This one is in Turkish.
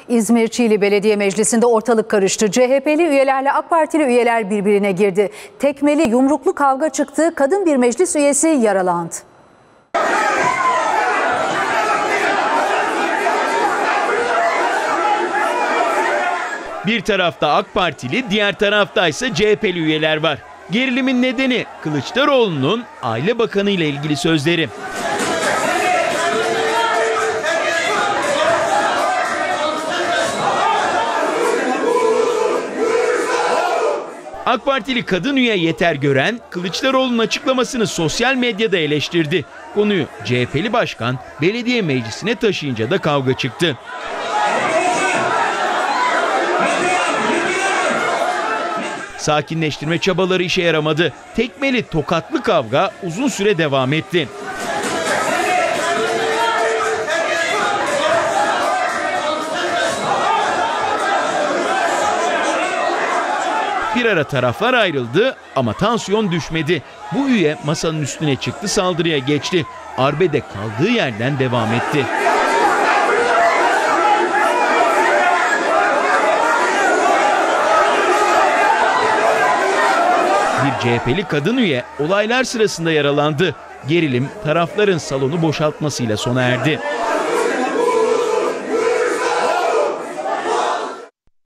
İzmir Çiğli Belediye Meclisi'nde ortalık karıştı. CHP'li üyelerle AK Partili üyeler birbirine girdi. Tekmeli, yumruklu kavga çıktı. Kadın bir meclis üyesi yaralandı. Bir tarafta AK Partili, diğer tarafta ise CHP'li üyeler var. Gerilimin nedeni Kılıçdaroğlu'nun Aile Bakanı ile ilgili sözleri. AK Partili kadın üye Yeter Gören, Kılıçdaroğlu'nun açıklamasını sosyal medyada eleştirdi. Konuyu CHP'li başkan belediye meclisine taşıyınca da kavga çıktı. Sakinleştirme çabaları işe yaramadı. Tekmeli, tokatlı kavga uzun süre devam etti. Bir ara taraflar ayrıldı ama tansiyon düşmedi. Bu üye masanın üstüne çıktı, saldırıya geçti. Arbede kaldığı yerden devam etti. Bir CHP'li kadın üye olaylar sırasında yaralandı. Gerilim tarafların salonu boşaltmasıyla sona erdi.